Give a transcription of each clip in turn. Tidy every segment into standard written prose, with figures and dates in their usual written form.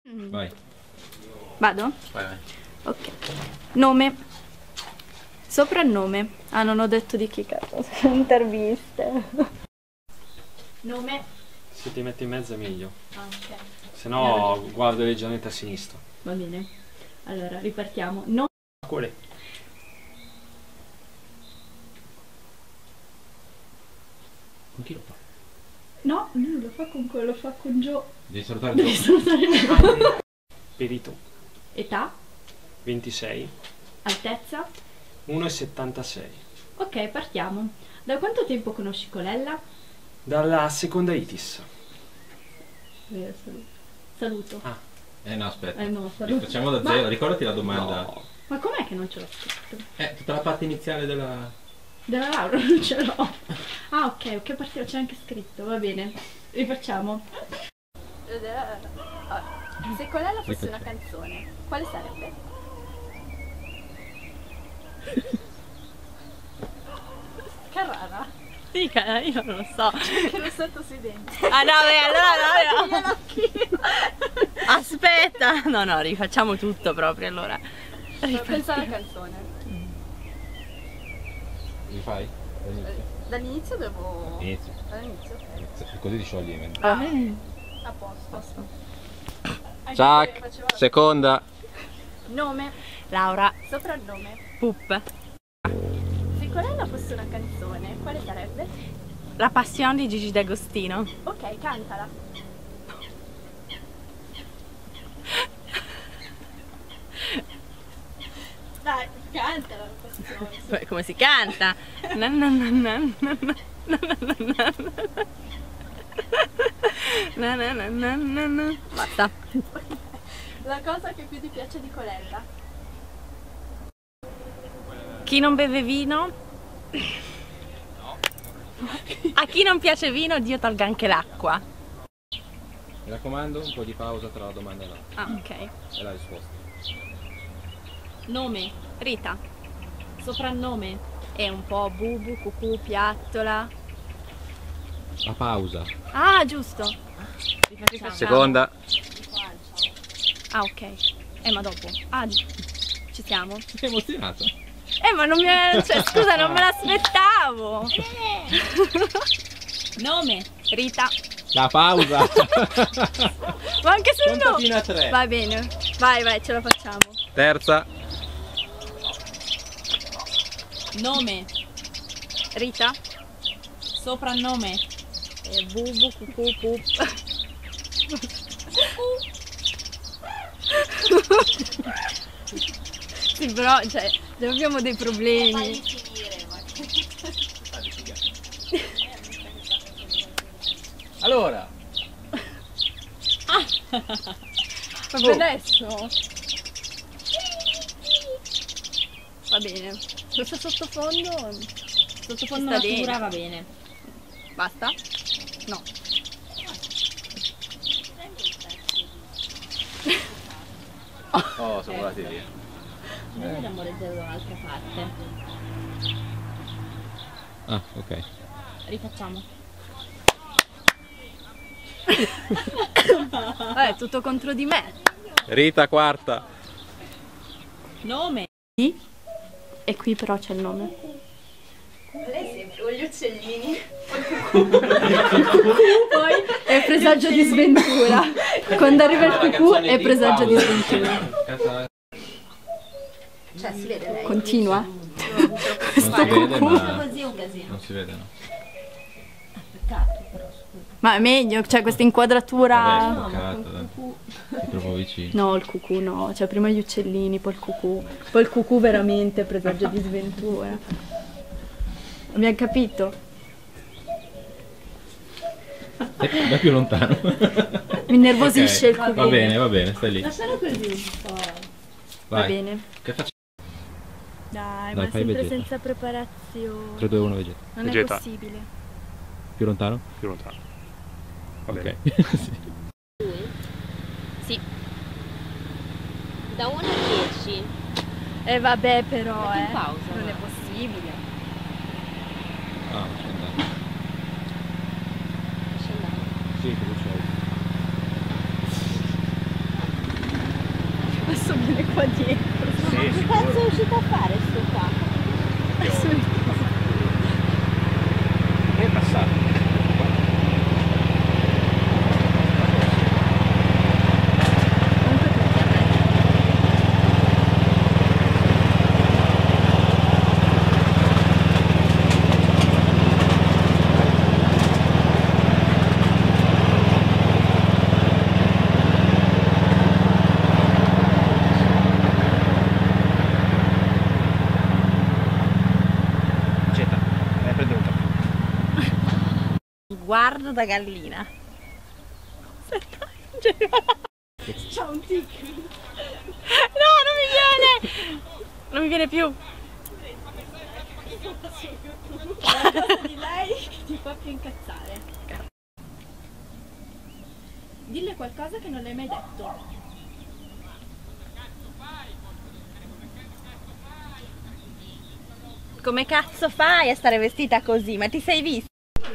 Vai. Vado? Vai. Ok. Nome. Soprannome. Ah, non ho detto di chi cazzo. Interviste. Nome. Se ti metti in mezzo è meglio. Ah, ok. Se no guardo leggermente a sinistra. Va bene. Allora, ripartiamo. Nome. Qual è? Con chi lo fa? No, lui lo fa con quello, lo fa con Gio. Devi salutare Devi Gio. salutare Gio. Perito. Età. 26. Altezza. 1,76. Ok, partiamo. Da quanto tempo conosci Colella? Dalla seconda itis. Saluto. Ah. No, aspetta. No, saluto. Facciamo da zero. Ricordati la domanda. No. Ma com'è che non ce l'ho scritto? Tutta la parte iniziale della... Della laurea non ce l'ho. Ah, ok, che partita c'è anche scritto, va bene. Rifacciamo. Se Colella fosse una canzone, quale sarebbe? Carrara? Sì, io non lo so. Che lo sento sui denti. Ah no, beh, allora no. Aspetta. No, rifacciamo tutto proprio allora. Pensa alla canzone. Li fai? Dall'inizio devo... Inizio. Dall'inizio, ok. Così ti sciogli. A posto. Ciac, seconda. Nome, Laura, soprannome. Pup. Se Colella fosse una canzone, quale sarebbe? La passione di Gigi D'Agostino. Ok, cantala. Dai, cantala la passione. Come si canta? Na, na, na, na, na, na, na, na, na, na, na, na, na, na, na. Basta. La cosa che più ti piace di Colella? Chi non beve vino? A chi non piace vino, Dio tolga anche l'acqua. Mi raccomando, un po' di pausa tra la domanda e Ah, ok. la risposta. Nome, Rita. soprannome. È un po' bubu, cucù, piattola. La pausa. Ah, giusto. Rifacciamo. Seconda. Ah, ok. Ma dopo. Ah, ci siamo. Sei emozionato? Ma non mi... Cioè, scusa, non me l'aspettavo. Nome, Rita. La pausa. Ma anche se Conta no. fino a 3. Va bene. Vai, ce la facciamo. Terza. nome, Rita. soprannome. Bubu, cucù, pup. Sì, però, cioè, già abbiamo dei problemi. Allora. Proprio adesso. Va bene. Questo sottofondo Sottofondo sta natura dentro. va bene. Basta? No. Oh, sono volati via. Noi vogliamo leggere da un'altra parte. Ah, ok. Rifacciamo. Vabbè, tutto contro di me. Rita, quarta. Nome. E qui però c'è il nome. Lei sempre con gli uccellini. Poi è presagio di sventura. Quando arriva il cucù è presagio di sventura. Cioè si vede lei. Continua. Non si vede, ma... Così è un casino. Non si vede, no? Peccato però, scusa. Ma è meglio, c'è questa inquadratura. Vabbè, peccato, dai. Sei troppo vicino. No, il cucù no, cioè prima gli uccellini, poi il cucù. Poi il cucù veramente è presagio di sventura. Abbiamo capito? Vai più lontano. Mi innervosisce il Ok, cucù. va bene, stai lì. Lascialo così un po'. Va Vai. bene. Che facciamo? Dai, Dai, ma fai sempre Vegeta. senza preparazione. 3, 2, 1, Vegeta. Non è Vegeta. possibile. Più lontano? Più lontano. Va bene. Ok. Sì. Sì. Da 1 a 10. E vabbè però, Metti in pausa, non è va. possibile. Ah, lascia andare. Lascia andare. Sì, cosa c'hai? viene qua dietro. Ma che cazzo è uscito a fare sto qua? È passato. Guardo da gallina. C'ha un tic. No, non mi viene! Non mi viene più. Di lei che ti fa più incazzare. Dille qualcosa che non le hai mai detto. Come cazzo fai a stare vestita così? Ma ti sei vista?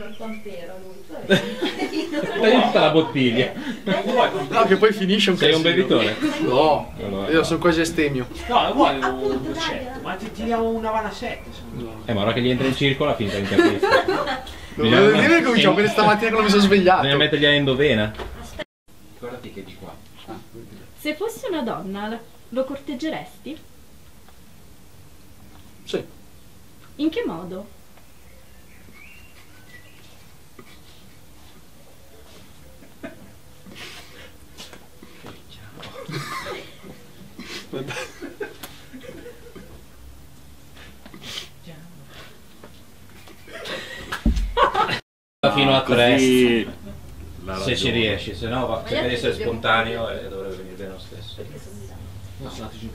Dai tutta la bottiglia. No, che poi finisce un Sei un casino. bevitore? No, Allora. io sono quasi astemio. No, vuole un dolcetto, ma ti tiriamo una vanasette. Ma ora che gli entra in circolo, finta di intervista. Non devo dire che cominciamo bene stamattina quando mi sono svegliato. Bisogna mettergli a endovena. Guardati che di qua. Se fossi una donna, lo corteggeresti? Sì. In che modo? Fino a 3 Così se ci riesci, se no va, cerca di essere spontaneo e dovrebbe venire bene lo stesso. No, sono andato giù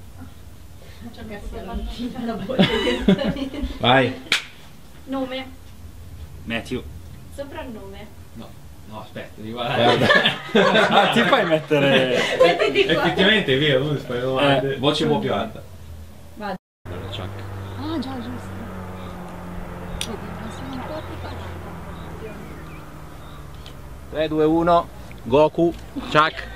un cattivo. Vai. Nome, Matthew. soprannome. No, aspetta, devi guardare. Ah, ti fai mettere... Effettivamente è vero, tu fai domande. Voce un po' più alta. Vado. Allora, Chuck. Ah già, giusto. Sono un po' preparata. 3, 2, 1, Goku, Chuck.